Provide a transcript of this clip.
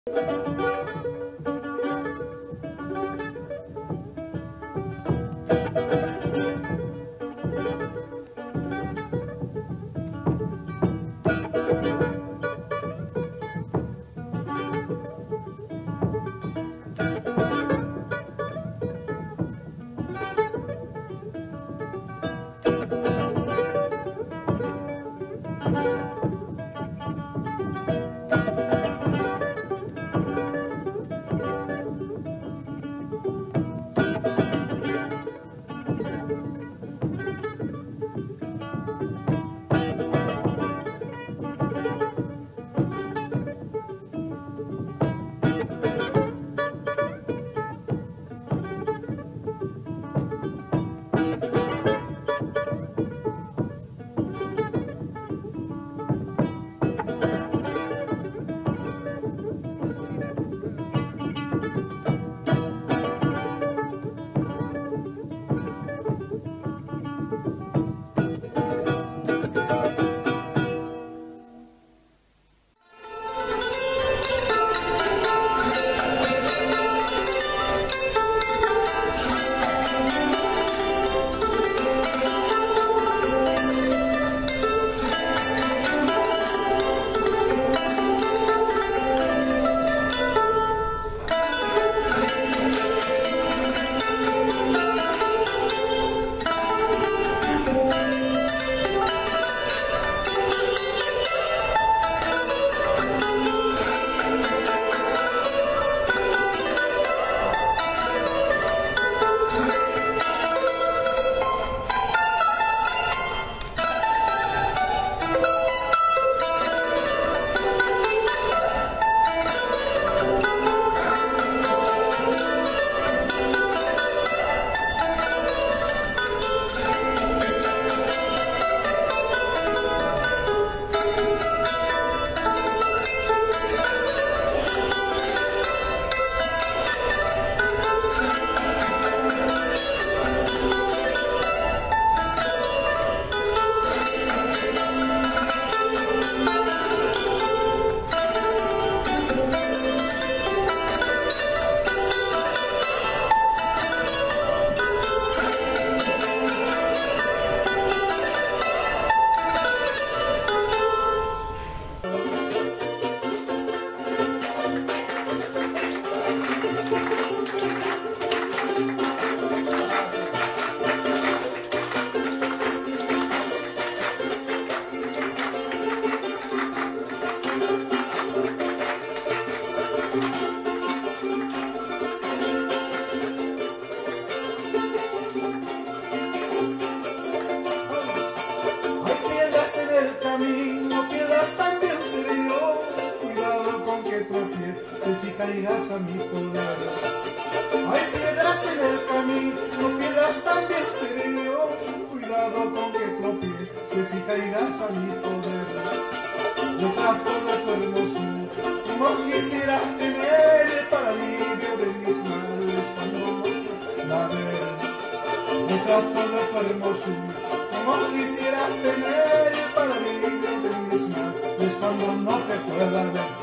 Si caigas a mi poder. Hay piedras en el camino, piedras también seré yo. Cuidado con que tropieces si caigas a mi poder. Yo trato de tu hermosura, como quisiera tener para alivio de mis males cuando no te la ver. Yo trato de tu hermosura, como quisiera tener para alivio de mis males cuando no te pueda ver.